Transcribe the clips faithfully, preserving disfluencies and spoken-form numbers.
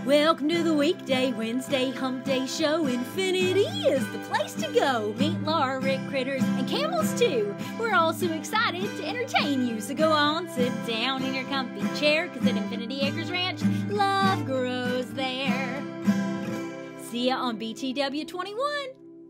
Welcome to the Weekday, Wednesday, Humpday show. Infinity is the place to go. Meet Laura, Rick, Critters, and Camels too. We're all so excited to entertain you. So go on, sit down in your comfy chair, because at Infinity Acres Ranch, love grows there. See ya on B T W twenty-one.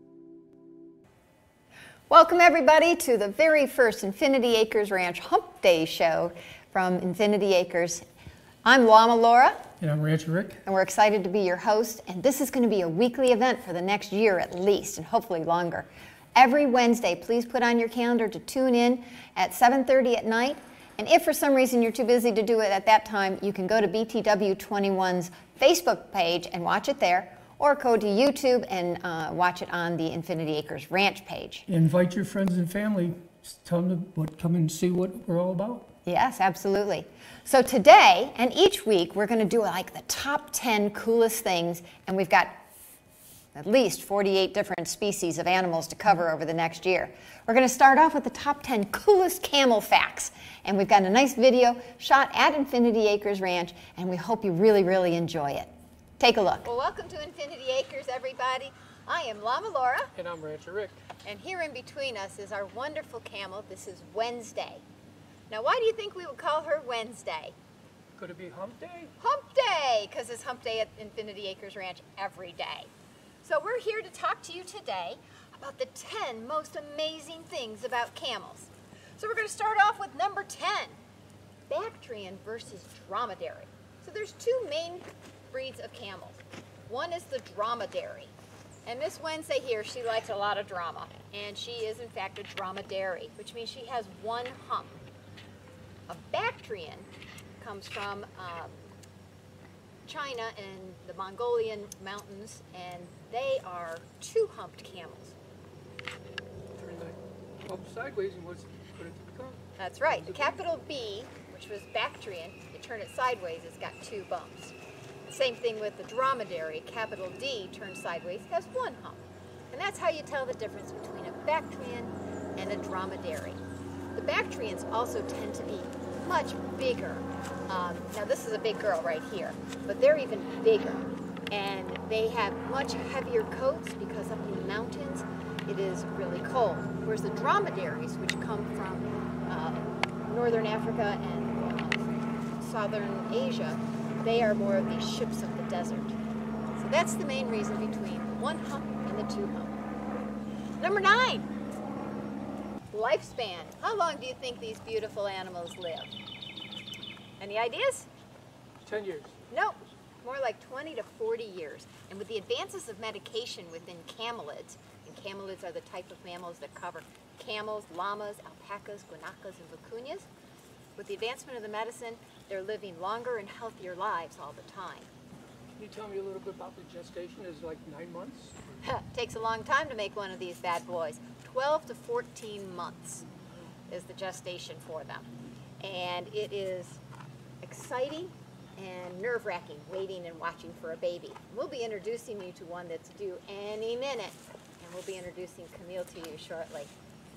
Welcome everybody to the very first Infinity Acres Ranch Hump Day show from Infinity Acres. I'm Llama Laura. And I'm Rancher Rick. And we're excited to be your host. And this is going to be a weekly event for the next year at least, and hopefully longer. Every Wednesday, please put on your calendar to tune in at seven thirty at night. And if for some reason you're too busy to do it at that time, you can go to B T W twenty-one's Facebook page and watch it there, or go to YouTube and uh, watch it on the Infinity Acres Ranch page. Invite your friends and family. Tell them to what, come and see what we're all about. Yes, absolutely. So today and each week we're going to do like the top ten coolest things, and we've got at least forty-eight different species of animals to cover over the next year. We're going to start off with the top ten coolest camel facts, and we've got a nice video shot at Infinity Acres Ranch, and we hope you really, really enjoy it. Take a look. Well, welcome to Infinity Acres, everybody. I am Llama Laura. And I'm Rancher Rick. And here in between us is our wonderful camel. This is Wednesday. Now, why do you think we would call her Wednesday? Could it be Hump Day? Hump Day, because it's Hump Day at Infinity Acres Ranch every day. So we're here to talk to you today about the ten most amazing things about camels. So we're going to start off with number ten, Bactrian versus dromedary. So there's two main breeds of camels. One is the dromedary. And Miss Wednesday here, she likes a lot of drama. And she is, in fact, a dromedary, which means she has one hump. A Bactrian comes from um, China and the Mongolian mountains, and they are two-humped camels. Turn the hump sideways and what's put it to the tongue. That's right. The capital B, which was Bactrian, you turn it sideways, it's got two bumps. Same thing with the dromedary. Capital D turned sideways has one hump. And that's how you tell the difference between a Bactrian and a dromedary. The Bactrians also tend to be much bigger. Um, now this is a big girl right here, but they're even bigger. And they have much heavier coats because up in the mountains it is really cold. Whereas the dromedaries, which come from uh, northern Africa and uh, southern Asia, they are more of these ships of the desert. So that's the main reason between the one hump and the two hump. Number nine, lifespan. How long do you think these beautiful animals live? Any ideas? Ten years. Nope, more like twenty to forty years. And with the advances of medication within camelids, and camelids are the type of mammals that cover camels, llamas, alpacas, guanacos, and vicuñas, with the advancement of the medicine, they're living longer and healthier lives all the time. Can you tell me a little bit about the gestation? Is it like nine months? Takes a long time to make one of these bad boys. twelve to fourteen months is the gestation for them. And it is exciting and nerve-wracking, waiting and watching for a baby. We'll be introducing you to one that's due any minute, and we'll be introducing Camille to you shortly.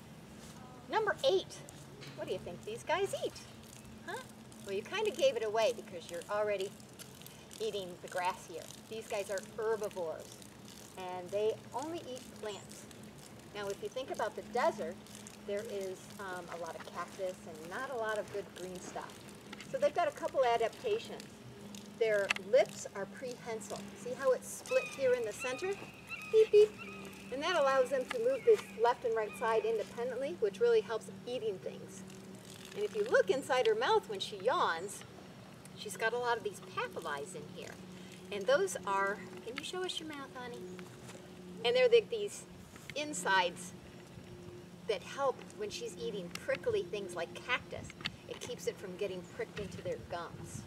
Number eight. What do you think these guys eat? Huh? Well, you kind of gave it away because you're already eating the grass here. These guys are herbivores, and they only eat plants. Now, if you think about the desert, there is um, a lot of cactus and not a lot of good green stuff. So they've got a couple adaptations. Their lips are prehensile. See how it's split here in the center? Beep, beep. And that allows them to move this left and right side independently, which really helps eating things. And if you look inside her mouth when she yawns, she's got a lot of these papillae in here. And those are, can you show us your mouth, honey? And they're the, these insides that help when she's eating prickly things like cactus. It keeps it from getting pricked into their gums.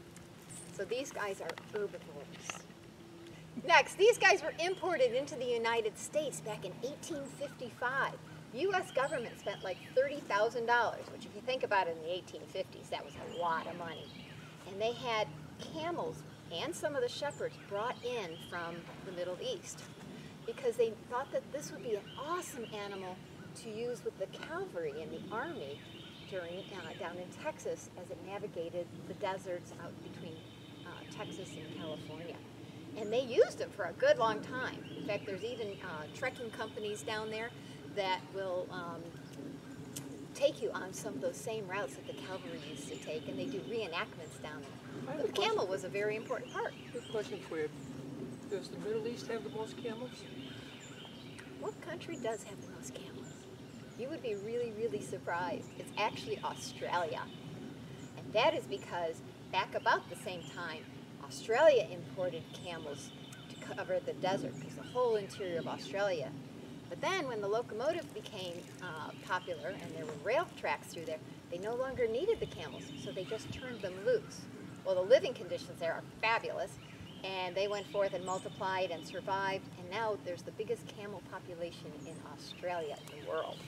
So these guys are herbivores. Next, these guys were imported into the United States back in eighteen fifty-five. U S government spent like thirty thousand dollars, which if you think about it in the eighteen fifties, that was a lot of money. And they had camels and some of the shepherds brought in from the Middle East because they thought that this would be an awesome animal to use with the cavalry and the army during uh, down in Texas as it navigated the deserts out between uh, uh, Texas and California. And they used them for a good long time. In fact, there's even uh, trekking companies down there that will um, take you on some of those same routes that the cavalry used to take, and they do reenactments down there. But the camel was a very important part. Good question for you. Does the Middle East have the most camels? What country does have the most camels? You would be really, really surprised. It's actually Australia. And that is because back about the same time, Australia imported camels to cover the desert, because the whole interior of Australia. But then when the locomotive became uh, popular and there were rail tracks through there, they no longer needed the camels, so they just turned them loose. Well, the living conditions there are fabulous, and they went forth and multiplied and survived, and now there's the biggest camel population in Australia in the world.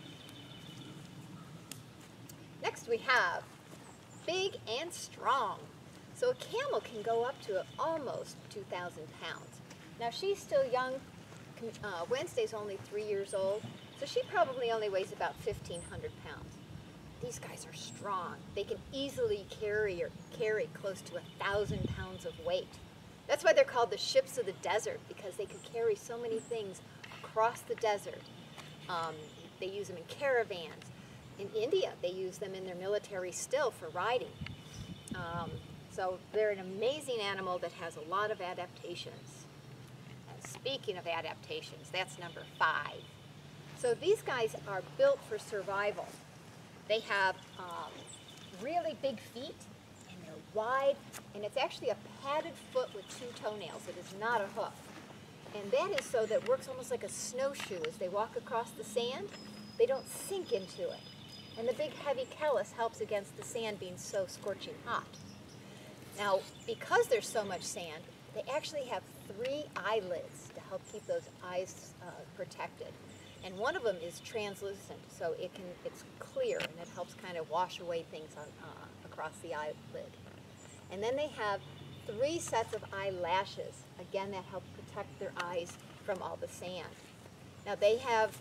Next we have big and strong. So a camel can go up to almost two thousand pounds. Now she's still young. Uh, Wednesday's only three years old, so she probably only weighs about fifteen hundred pounds. These guys are strong. They can easily carry or carry close to a thousand pounds of weight. That's why they're called the ships of the desert, because they could carry so many things across the desert. Um, they use them in caravans. In India, they use them in their military still for riding. Um, so they're an amazing animal that has a lot of adaptations. And speaking of adaptations, that's number five. So these guys are built for survival. They have um, really big feet, and they're wide, and it's actually a padded foot with two toenails. It is not a hoof. And that is so that it works almost like a snowshoe. As they walk across the sand, they don't sink into it. And the big heavy callus helps against the sand being so scorching hot. Now, because there's so much sand, they actually have three eyelids to help keep those eyes uh, protected. And one of them is translucent, so it can, it's clear, and it helps kind of wash away things on, uh, across the eyelid. And then they have three sets of eyelashes. Again, that help protect their eyes from all the sand. Now they have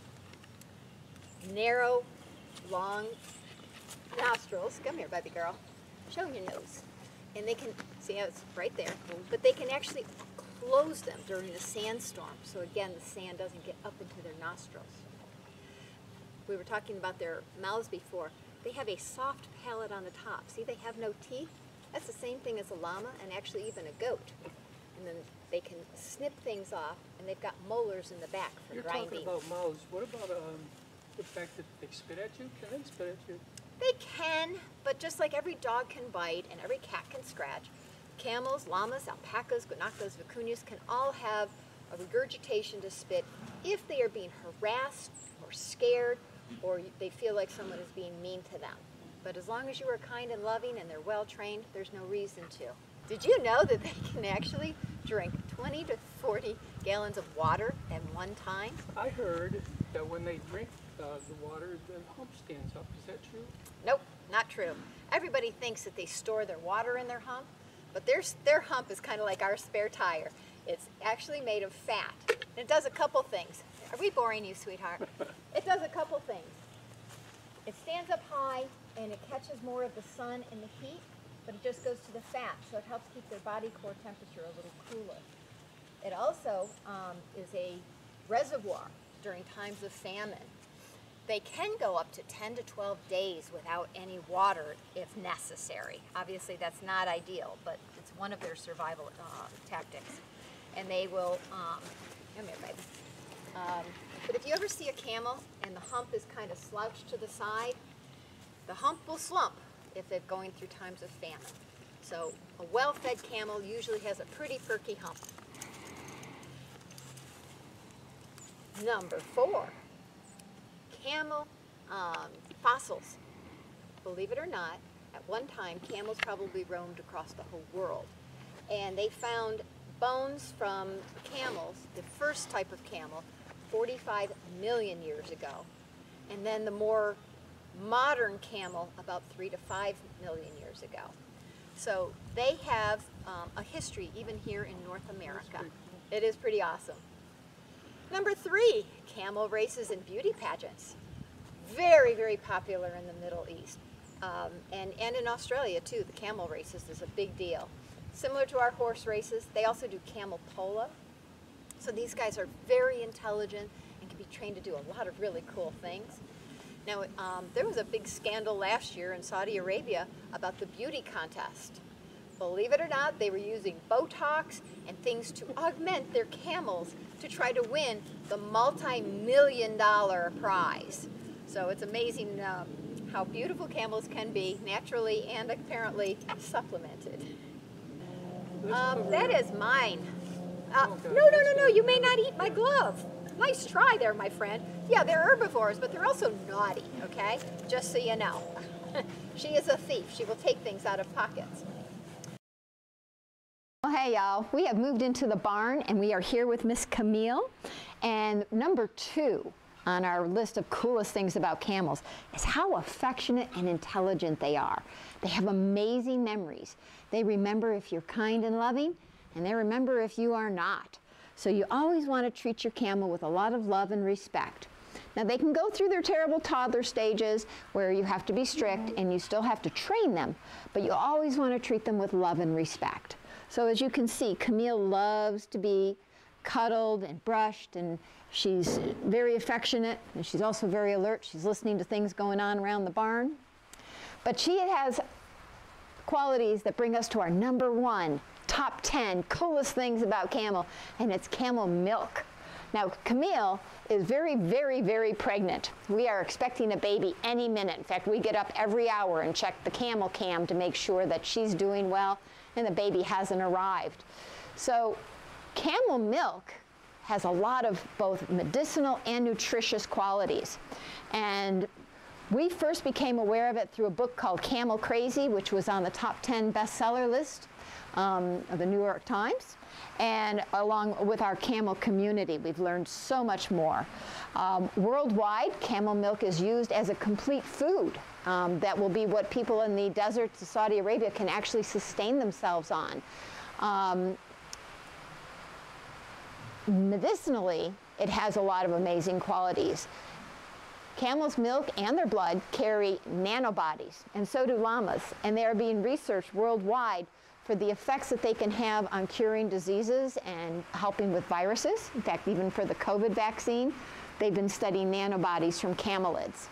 narrow, long nostrils. Come here, baby girl. Show your nose. And they can, see how it's right there, but they can actually close them during a sandstorm. So again, the sand doesn't get up into their nostrils. We were talking about their mouths before. They have a soft palate on the top. See, they have no teeth. That's the same thing as a llama and actually even a goat. And then they can snip things off, and they've got molars in the back for You're grinding. talking about mouths. What about um, the fact that they spit at you? Can they spit at you? They can, but just like every dog can bite and every cat can scratch, camels, llamas, alpacas, guanacos, vicuñas can all have a regurgitation to spit if they are being harassed or scared, or they feel like someone is being mean to them. But as long as you are kind and loving and they're well trained, there's no reason to. Did you know that they can actually drink twenty to forty gallons of water at one time? I heard that when they drink uh, the water, their hump stands up. Is that true? Nope, not true. Everybody thinks that they store their water in their hump, but their, their hump is kind of like our spare tire. It's actually made of fat. And it does a couple things. Are we boring you, sweetheart? It does a couple things. It stands up high and it catches more of the sun and the heat, but it just goes to the fat, so it helps keep their body core temperature a little cooler. It also um, is a reservoir during times of famine. They can go up to ten to twelve days without any water if necessary. Obviously that's not ideal, but it's one of their survival uh, tactics. And they will, um, come here baby. Um, but if you ever see a camel and the hump is kind of slouched to the side, the hump will slump if they're going through times of famine. So a well-fed camel usually has a pretty perky hump. Number four. Camel um, fossils. Believe it or not, at one time camels probably roamed across the whole world. And they found bones from camels, the first type of camel, forty-five million years ago. And then the more modern camel about three to five million years ago. So they have um, a history even here in North America. It is pretty awesome. Number three, camel races and beauty pageants. Very, very popular in the Middle East. Um, and, and in Australia too, the camel races is a big deal. similar to our horse races. They also do camel polo. So these guys are very intelligent and can be trained to do a lot of really cool things. Now, um, there was a big scandal last year in Saudi Arabia about the beauty contest. Believe it or not, they were using Botox and things to augment their camels to try to win the multi-million dollar prize. So it's amazing um, how beautiful camels can be, naturally and apparently supplemented. Um, that is mine. Uh, no, no, no, no, you may not eat my glove. Nice try there, my friend. Yeah, they're herbivores, but they're also naughty, okay? Just so you know. She is a thief. She will take things out of pockets. Well, hey, y'all. We have moved into the barn, and we are here with Miss Camille. And number two on our list of coolest things about camels is how affectionate and intelligent they are. They have amazing memories. They remember if you're kind and loving, and they remember if you are not. So you always want to treat your camel with a lot of love and respect. Now they can go through their terrible toddler stages where you have to be strict and you still have to train them, but you always want to treat them with love and respect. So as you can see, Camille loves to be cuddled and brushed, and she's very affectionate, and she's also very alert. She's listening to things going on around the barn. But she has qualities that bring us to our number one top ten coolest things about camel, and it's camel milk. Now, Camille is very, very, very pregnant. We are expecting a baby any minute. In fact, we get up every hour and check the camel cam to make sure that she's doing well and the baby hasn't arrived. So camel milk has a lot of both medicinal and nutritious qualities. And we first became aware of it through a book called Camel Crazy, which was on the top ten bestseller list um, of the New York Times. And along with our camel community, we've learned so much more. Um, worldwide, camel milk is used as a complete food. Um, that will be what people in the deserts of Saudi Arabia can actually sustain themselves on. Um, medicinally, it has a lot of amazing qualities. Camel's milk and their blood carry nanobodies, and so do llamas, and they are being researched worldwide for the effects that they can have on curing diseases and helping with viruses. In fact, even for the COVID vaccine, they've been studying nanobodies from camelids.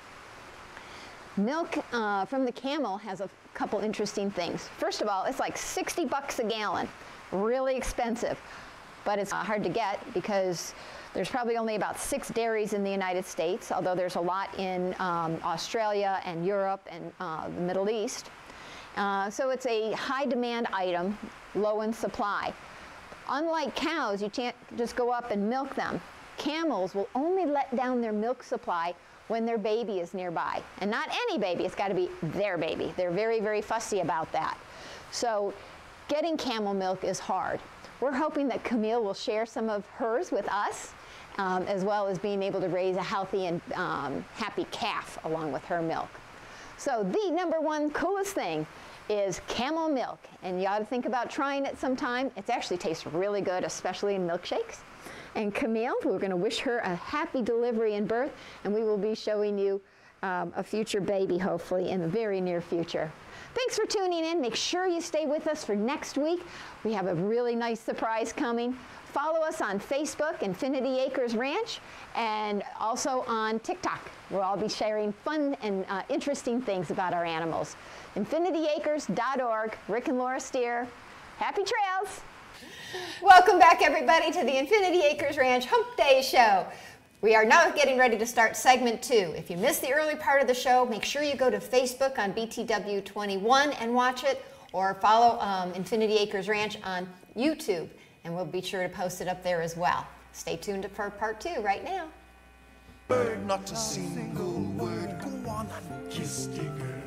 Milk uh, from the camel has a couple interesting things. First of all, it's like sixty bucks a gallon, really expensive, but it's hard to get because there's probably only about six dairies in the United States, although there's a lot in um, Australia and Europe and uh, the Middle East. Uh, so it's a high demand item, low in supply. Unlike cows, you can't just go up and milk them. Camels will only let down their milk supply when their baby is nearby. And not any baby, it's got to be their baby. They're very, very fussy about that. So getting camel milk is hard. We're hoping that Camille will share some of hers with us, um, as well as being able to raise a healthy and um, happy calf along with her milk. So the number one coolest thing is camel milk, and you ought to think about trying it sometime. It actually tastes really good, especially in milkshakes. And Camille, we're going to wish her a happy delivery and birth, and we will be showing you um, a future baby, hopefully, in the very near future. Thanks for tuning in. Make sure you stay with us for next week. We have a really nice surprise coming. Follow us on Facebook, Infinity Acres Ranch, and also on TikTok, where I'll be sharing fun and uh, interesting things about our animals. infinity acres dot org, Rick and Laura Steere. Happy trails! Welcome back, everybody, to the Infinity Acres Ranch Hump Day Show. We are now getting ready to start segment two. If you missed the early part of the show, make sure you go to Facebook on B T W twenty-one and watch it, or follow um, Infinity Acres Ranch on YouTube, and we'll be sure to post it up there as well. Stay tuned for part two right now. Word, not a single word. Go on and kiss the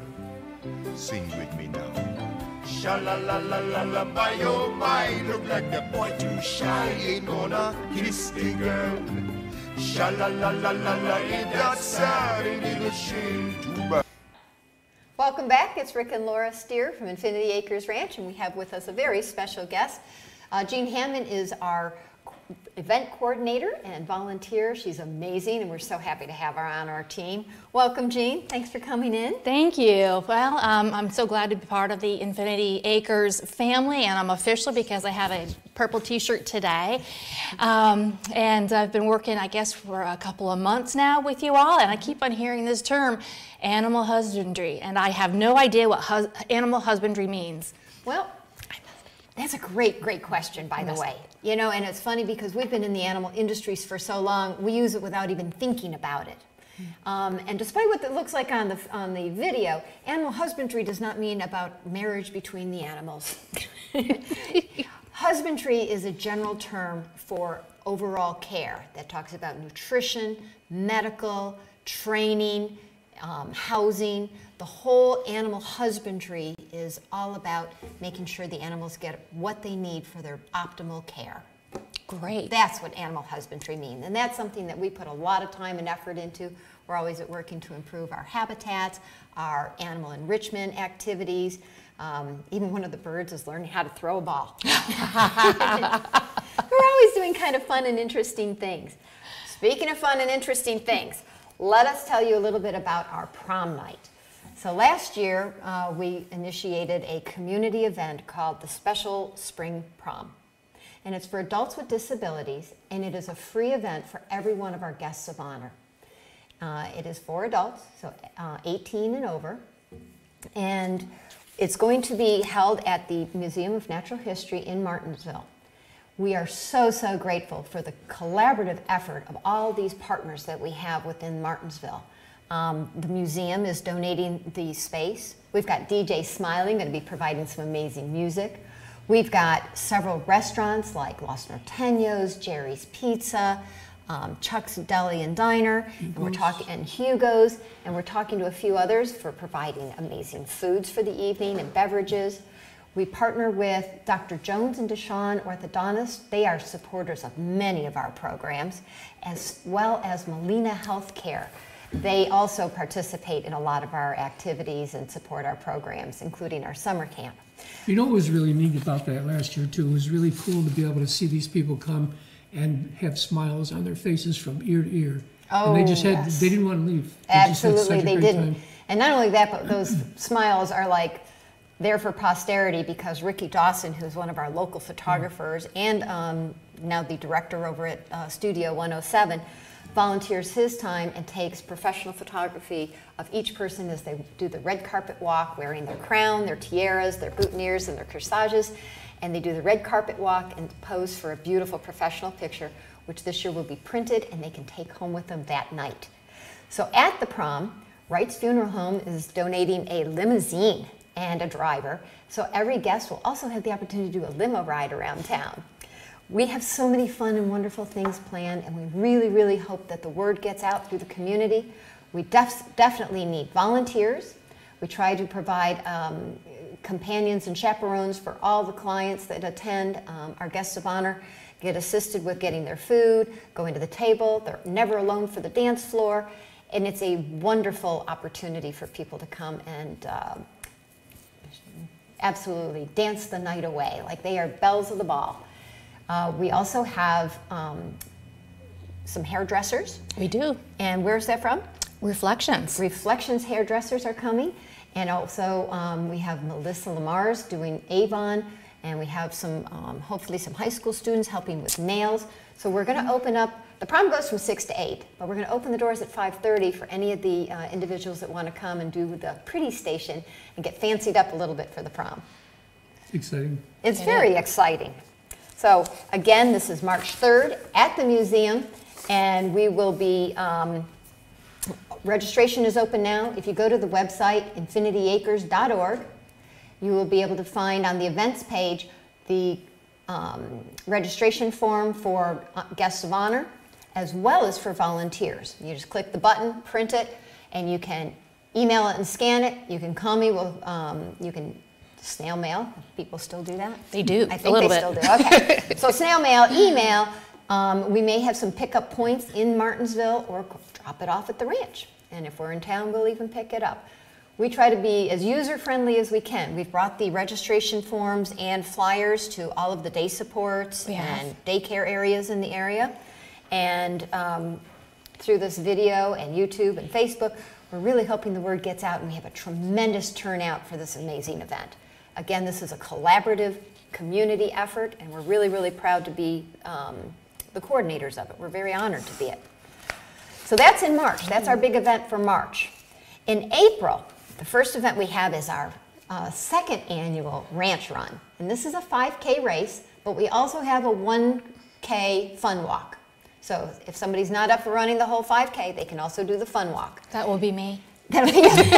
girl. Sing with me now. Sha-la-la-la-la-la, by oh my, look like the boy too shy, ain't gonna kiss the girl. Sha-la-la-la-la-la, ain't that sad, ain't it a shame to buy. Welcome back. It's Rick and Laura Steere from Infinity Acres Ranch, and we have with us a very special guest. Uh, Jean Hammond is our event coordinator and volunteer. She's amazing, and we're so happy to have her on our team. Welcome, Jean. Thanks for coming in. Thank you. Well, um, I'm so glad to be part of the Infinity Acres family, and I'm official because I have a purple t-shirt today. Um, and I've been working, I guess, for a couple of months now with you all, and I keep on hearing this term, animal husbandry, and I have no idea what hus animal husbandry means. Well, that's a great, great question, by the way. You know, and it's funny because we've been in the animal industries for so long, we use it without even thinking about it. Um, and despite what it looks like on the, on the video, animal husbandry does not mean about marriage between the animals. Husbandry is a general term for overall care that talks about nutrition, medical, training, um, housing. The whole animal husbandry is all about making sure the animals get what they need for their optimal care. Great. That's what animal husbandry means, and that's something that we put a lot of time and effort into. We're always at working to improve our habitats, our animal enrichment activities. Um, even one of the birds is learning how to throw a ball. We're always doing kind of fun and interesting things. Speaking of fun and interesting things, let us tell you a little bit about our prom night. So last year, uh, we initiated a community event called the Special Spring Prom. And it's for adults with disabilities, and it is a free event for every one of our guests of honor. Uh, it is for adults, so uh, eighteen and over, and it's going to be held at the Museum of Natural History in Martinsville. We are so, so grateful for the collaborative effort of all these partners that we have within Martinsville. Um, the museum is donating the space. We've got D J Smiling going to be providing some amazing music. We've got several restaurants like Los Norteños, Jerry's Pizza, um, Chuck's Deli and Diner, and we're talking and Hugo's, and we're talking to a few others for providing amazing foods for the evening and beverages. We partner with Doctor Jones and Deshawn Orthodontists. They are supporters of many of our programs, as well as Molina Healthcare. They also participate in a lot of our activities and support our programs, including our summer camp. You know what was really neat about that last year, too? It was really cool to be able to see these people come and have smiles on their faces from ear to ear. Oh, and they just had, yes. they didn't want to leave. They Absolutely, they didn't. Time. And not only that, but those smiles are like there for posterity because Ricky Dawson, who's one of our local photographers yeah. and um, now the director over at uh, Studio one oh seven, volunteers his time and takes professional photography of each person as they do the red carpet walk, wearing their crown, their tiaras, their boutonnieres, and their corsages. And they do the red carpet walk and pose for a beautiful professional picture, which this year will be printed and they can take home with them that night. So at the prom, Wright's Funeral Home is donating a limousine and a driver. So every guest will also have the opportunity to do a limo ride around town. We have so many fun and wonderful things planned, and we really, really hope that the word gets out through the community. We def definitely need volunteers. We try to provide um, companions and chaperones for all the clients that attend. Um, our guests of honor get assisted with getting their food, going to the table. They're never alone for the dance floor, and it's a wonderful opportunity for people to come and uh, absolutely dance the night away, like they are belles of the ball. Uh, we also have um, some hairdressers. We do. And where's that from? Reflections. Reflections hairdressers are coming. And also um, we have Melissa Lamar's doing Avon, and we have some, um, hopefully some high school students helping with nails. So we're going to open up, the prom goes from six to eight, but we're going to open the doors at five thirty for any of the uh, individuals that want to come and do the pretty station and get fancied up a little bit for the prom. It's exciting. It's very exciting. So again, this is March third at the museum, and we will be, um, registration is open now. If you go to the website, infinity acres dot org, you will be able to find on the events page the um, registration form for uh, guests of honor, as well as for volunteers. You just click the button, print it, and you can email it and scan it. You can call me, we'll, um, you can snail mail. People still do that? They do. I think a little they bit. still do. Okay. So snail mail, email. Um, we may have some pickup points in Martinsville, or drop it off at the ranch. And if we're in town, we'll even pick it up. We try to be as user-friendly as we can. We've brought the registration forms and flyers to all of the day supports and daycare areas in the area. And um, through this video and YouTube and Facebook, we're really hoping the word gets out, and we have a tremendous turnout for this amazing event. Again, this is a collaborative community effort, and we're really, really proud to be um, the coordinators of it. We're very honored to be it. So that's in March. That's our big event for March. In April, the first event we have is our uh, second annual ranch run. And this is a five K race, but we also have a one K fun walk. So if somebody's not up for running the whole five K, they can also do the fun walk. That will be me. Not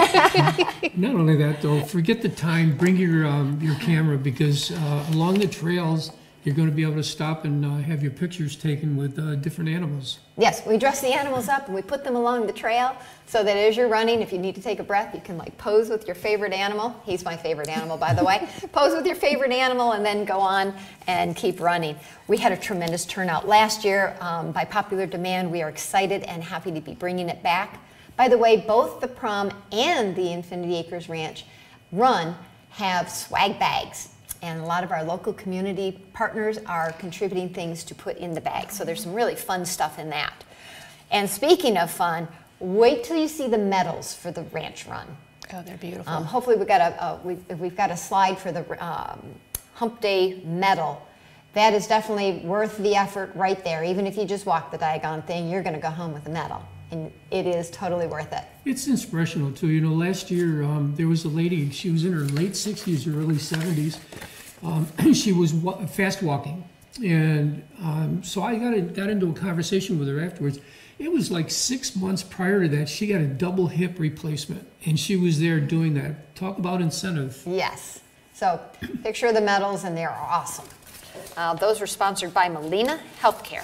only that, though, forget the time, bring your, um, your camera, because uh, along the trails, you're going to be able to stop and uh, have your pictures taken with uh, different animals. Yes, we dress the animals up and we put them along the trail so that as you're running, if you need to take a breath, you can like pose with your favorite animal. He's my favorite animal, by the way. Pose with your favorite animal and then go on and keep running. We had a tremendous turnout last year. Um, by popular demand, we are excited and happy to be bringing it back. By the way, both the prom and the Infinity Acres Ranch run have swag bags. And a lot of our local community partners are contributing things to put in the bag. So there's some really fun stuff in that. And speaking of fun, wait till you see the medals for the ranch run. Oh, they're beautiful. Um, hopefully we've got a, a we've, we've got a slide for the um, Humpday medal. That is definitely worth the effort right there. Even if you just walk the daggone thing, you're going to go home with a medal. And it is totally worth it. It's inspirational, too. You know, last year um, there was a lady, she was in her late sixties or early seventies. Um, she was wa fast walking. And um, so I got, a, got into a conversation with her afterwards. It was like six months prior to that, she got a double hip replacement. And she was there doing that. Talk about incentive. Yes. So picture the medals, and they're awesome. Uh, those were sponsored by Molina Healthcare.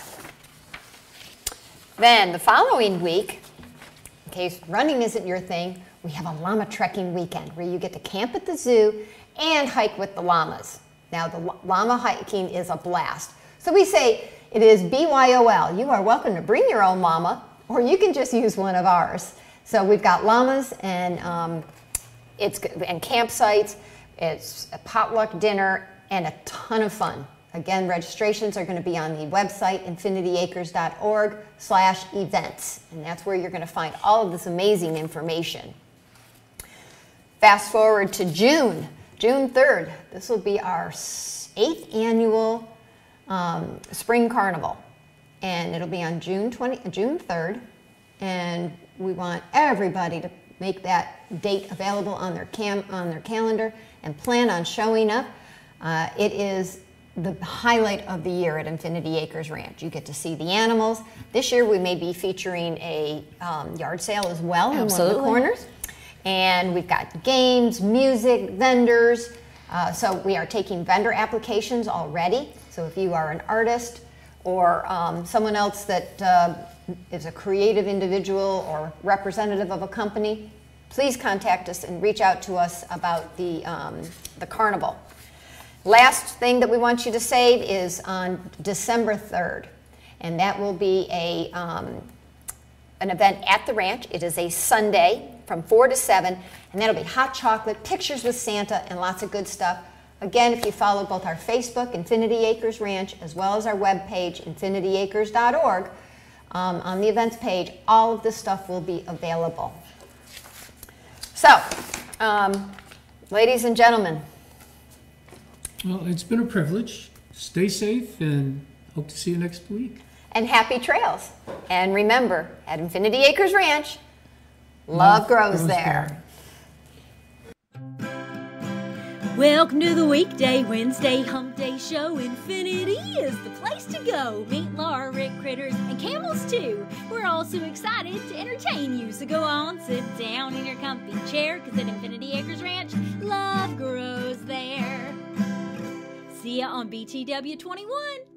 Then the following week, in case running isn't your thing, we have a llama trekking weekend where you get to camp at the zoo and hike with the llamas. Now, the llama hiking is a blast. So we say it is B Y O L. You are welcome to bring your own llama, or you can just use one of ours. So we've got llamas and, um, it's, and campsites. It's a potluck dinner and a ton of fun. Again, registrations are going to be on the website, infinity acres dot org slash events. And that's where you're going to find all of this amazing information. Fast forward to June, June third. This will be our eighth annual um, Spring Carnival. And it'll be on June twentieth, June third. And we want everybody to make that date available on their, cam on their calendar and plan on showing up. Uh, it is the highlight of the year at Infinity Acres Ranch. You get to see the animals. This year we may be featuring a um, yard sale as well in one of the corners. And we've got games, music, vendors. Uh, so we are taking vendor applications already. So if you are an artist or um, someone else that uh, is a creative individual or representative of a company, please contact us and reach out to us about the, um, the carnival. Last thing that we want you to save is on December third, and that will be a, um, an event at the ranch. It is a Sunday from four to seven, and that'll be hot chocolate, pictures with Santa, and lots of good stuff. Again, if you follow both our Facebook, Infinity Acres Ranch, as well as our webpage, infinity acres dot org, um, on the events page, all of this stuff will be available. So, um, ladies and gentlemen, well, it's been a privilege. Stay safe and hope to see you next week. And happy trails. And remember, at Infinity Acres Ranch, love, love grows, grows there. there. Welcome to the Weekday, Wednesday, Humpday show. Infinity is the place to go. Meet Laura, Rick, Critters, and Camels too. We're also excited to entertain you. So go on, sit down in your comfy chair, because at Infinity Acres Ranch, love grows there. See ya on B T W twenty-one.